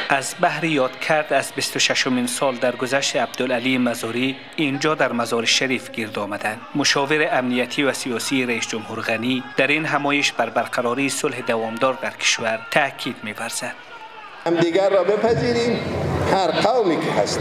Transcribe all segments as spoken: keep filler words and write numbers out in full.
از بحر یاد کرد از بیست و ششمین سال درگذشت عبدالعلی مزاری اینجا در مزار شریف گرد آمدند. مشاور امنیتی و سیاسی رئیس جمهور غنی در این همایش بر برقراری صلح دوامدار در کشور تاکید می‌ورزد. هم دیگر را بپذیریم، هر قومی که هست.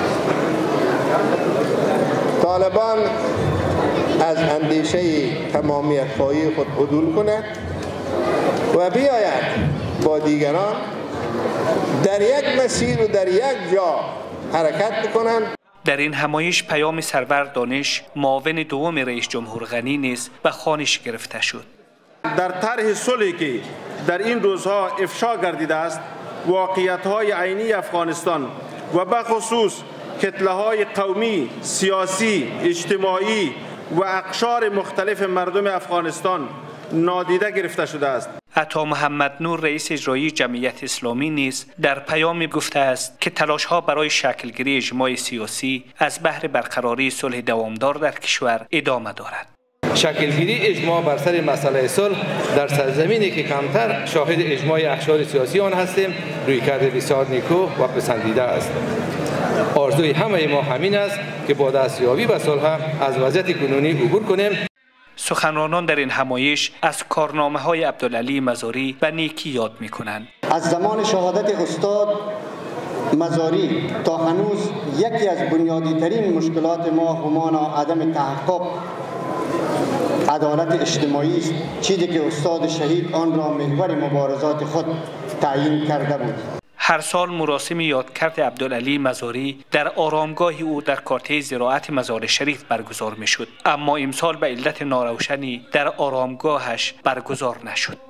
طالبان از اندیشه تمامیت خواهی خود عدول کند و بیاید با دیگران در یک مسیر و در یک جا حرکت بکنند. در این همایش پیام سرور دانش معاون دوم رئیس جمهور غنی نیز به خوانش گرفته شد. در طرح صلحی که در این روزها افشا گردیده است، واقعیت‌های عینی افغانستان و به خصوص کتله‌های قومی، سیاسی، اجتماعی و اقشار مختلف مردم افغانستان نادیده گرفته شده است. عطا محمد نور رئیس اجرایی جمعیت اسلامی نیز در پیام گفته است که تلاش‌ها برای شکلگیری اجماع سیاسی از بهر برقراری صلح دوامدار در کشور ادامه دارد. شکلگیری اجماع بر سر مسئله صلح در سرزمینی که کمتر شاهد اجماع اقشار سیاسی آن هستیم رویکرد بسیار نیکو و پسندیده است. آرزوی همه ما همین است که با دستیابی به صلح از وضعیت کنونی عبور کنیم. سخنرانان در این همایش از کارنامه های عبدالعلی مزاری به نیکی یاد می کنند. از زمان شهادت استاد مزاری تا هنوز یکی از بنیادی ترین مشکلات ما همانا عدم تحقق عدالت اجتماعی است، چیزی که استاد شهید آن را محور مبارزات خود تعیین کرده بود. هر سال مراسم یادکرد عبدالعلی مزاری در آرامگاه او در کارته زراعت مزار شریف برگزار می شد، اما امسال به علت ناروشنی در آرامگاهش برگزار نشد.